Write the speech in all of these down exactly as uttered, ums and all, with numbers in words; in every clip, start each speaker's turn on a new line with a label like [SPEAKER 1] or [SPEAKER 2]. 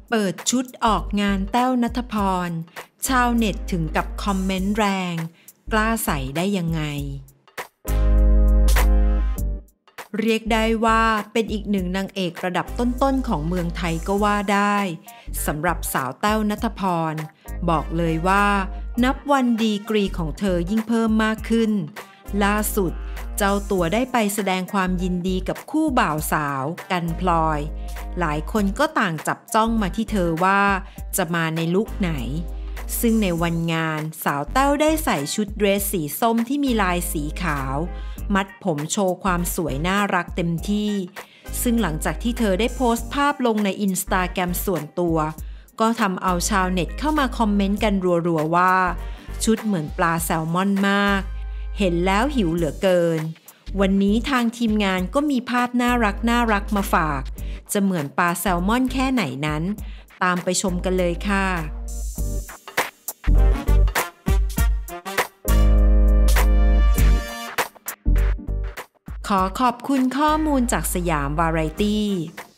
[SPEAKER 1] เปิดชุดออกงานแต้วณัฐพรชาวเน็ตถึงกับคอมเมนต์แรงกล้าใส่ได้ยังไงเรียกได้ว่าเป็นอีกหนึ่งนางเอกระดับต้นๆของเมืองไทยก็ว่าได้สำหรับสาวแต้วณัฐพรบอกเลยว่านับวันดีกรีของเธอยิ่งเพิ่มมากขึ้นล่าสุดเจ้าตัวได้ไปแสดงความยินดีกับคู่บ่าวสาวกันพลอยหลายคนก็ต่างจับจ้องมาที่เธอว่าจะมาในลุคไหนซึ่งในวันงานสาวแต้วได้ใส่ชุดเดรสสีส้มที่มีลายสีขาวมัดผมโชว์ความสวยน่ารักเต็มที่ซึ่งหลังจากที่เธอได้โพสต์ภาพลงในอินสตาแกรมส่วนตัวก็ทำเอาชาวเน็ตเข้ามาคอมเมนต์กันรัวๆว่าชุดเหมือนปลาแซลมอนมากเห็นแล้วหิวเหลือเกินวันนี้ทางทีมงานก็มีภาพน่ารักน่ารักมาฝากจะเหมือนปลาแซลมอนแค่ไหนนั้นตามไปชมกันเลยค่ะขอขอบคุณข้อมูลจากสยามวาไรตี้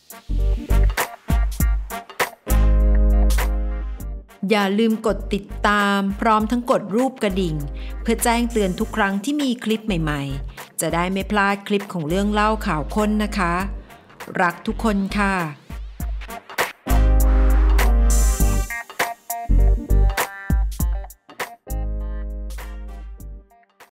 [SPEAKER 1] อย่าลืมกดติดตามพร้อมทั้งกดรูปกระดิ่งเพื่อแจ้งเตือนทุกครั้งที่มีคลิปใหม่ๆจะได้ไม่พลาดคลิปของเรื่องเล่าข่าวค้นนะคะรักทุกคนค่ะ